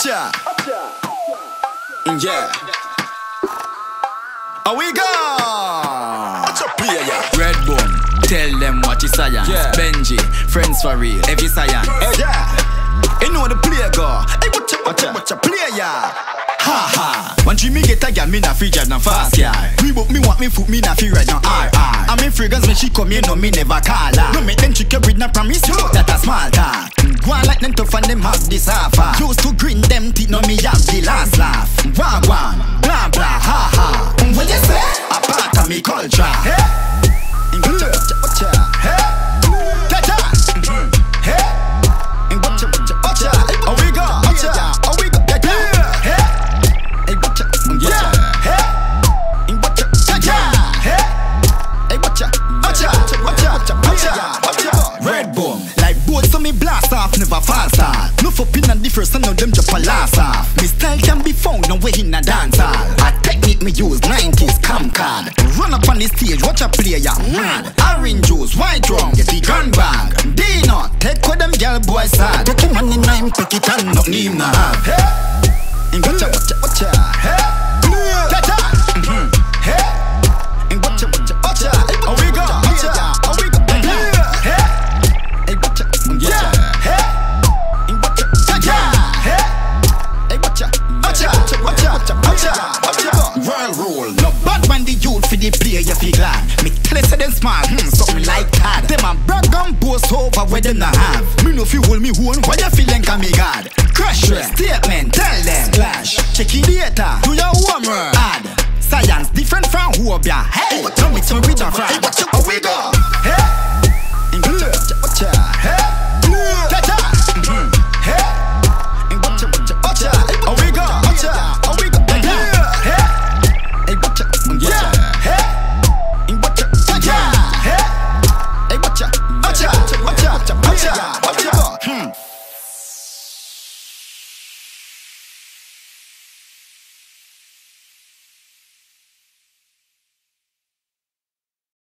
Watcha. Yeah. How we go? What's up, player? Red Bone, tell them what you science. Yeah. Benji, friends for real, every science. Hey, yeah. You know the player go. Hey, watcha, player. Ha ha. One tree me get a girl, me na free drive, na fast car. Me book me want me foot, me na free ride, na RR. I mean fragrance when she come, you know me never call her. No make them chicken with na promise you that a small talk. Go on like them tough and them have this offer. Used to grin them teeth, no me have the last laugh. Wagwan, blah blah, ha ha. What you say? A part of me culture. Hey, watcha, hey, ta-ta. Hey, watcha, how we go? How we go? Red Bone, like boats so me blast off, never fall start. No for pin and the first and now them jump a last off. Me style can be found no way in a dance hall. A technique me use 90s cam card. Run up on the stage, watch a player mad. Orange juice, white rum, get the gun bag. Dino, take what them girl boys sad. Take him money nine, take it and nothing him na have. Hey, watcha, hey, ta-ta. Hey, watcha, how we go? How we go? Royal rule, no bad man the youth for the player you feel glad. Me tell you say them smart, something like that. Them a brag and boast over where them not have. Me no fi hold me own, why you feeling can me God? Crush statement, tell them clash. Check the data, do your homework. Add science different from who up ya. Hey, tell me to read and fry. How we go?